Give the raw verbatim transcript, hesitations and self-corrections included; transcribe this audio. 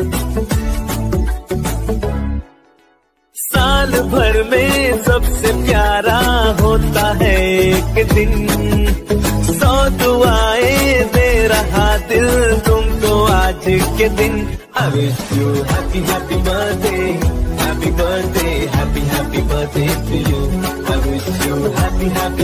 साल भर में सबसे प्यारा होता है एक दिन, सौ दुआएं दे रहा दिल तुमको आज के दिन। I wish you happy happy birthday, happy birthday, happy happy birthday to you. I wish you happy happy